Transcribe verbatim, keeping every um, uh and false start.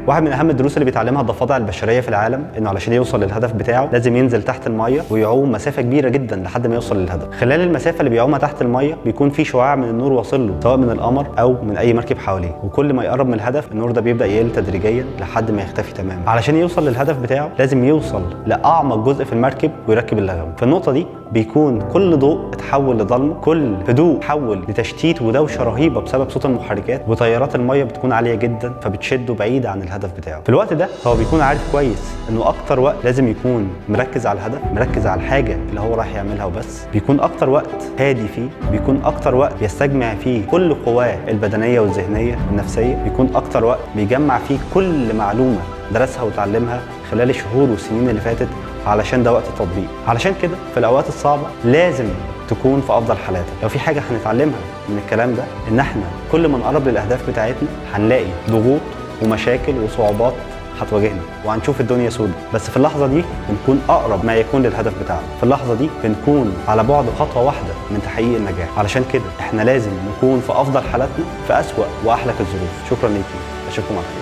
واحد من اهم الدروس اللي بيتعلمها الضفادع البشريه في العالم انه علشان يوصل للهدف بتاعه لازم ينزل تحت الميه ويعوم مسافه كبيره جدا لحد ما يوصل للهدف. خلال المسافه اللي بيعومها تحت الميه بيكون في شعاع من النور واصل له سواء من القمر او من اي مركب حواليه، وكل ما يقرب من الهدف النور ده بيبدا يقل تدريجيا لحد ما يختفي تماما. علشان يوصل للهدف بتاعه لازم يوصل لاعمق جزء في المركب ويركب اللغم. في النقطه دي بيكون كل ضوء اتحول لضلمه، كل هدوء اتحول لتشتيت ودوشه رهيبه بسبب صوت المحركات، وتيارات الميه بتكون عاليه جدا فبتشده بعيد عن الهدف بتاعه. في الوقت ده هو بيكون عارف كويس انه اكتر وقت لازم يكون مركز على الهدف، مركز على الحاجه اللي هو رايح يعملها وبس. بيكون اكتر وقت هادي فيه، بيكون اكتر وقت بيستجمع فيه كل قواه البدنيه والذهنيه والنفسيه، بيكون اكتر وقت بيجمع فيه كل معلومه درسها وتعلمها خلال الشهور والسنين اللي فاتت، علشان ده وقت التطبيق. علشان كده في الاوقات الصعبه لازم تكون في افضل حالاتك. لو في حاجه هنتعلمها من الكلام ده ان احنا كل ما نقرب للاهداف بتاعتنا هنلاقي ضغوط ومشاكل وصعوبات هتواجهنا وهنشوف الدنيا سودة، بس في اللحظه دي بنكون اقرب ما يكون للهدف بتاعنا. في اللحظه دي بنكون على بعد خطوه واحده من تحقيق النجاح. علشان كده احنا لازم نكون في افضل حالاتنا في اسوأ واحلك الظروف. شكرا ليكم، اشوفكم على خير.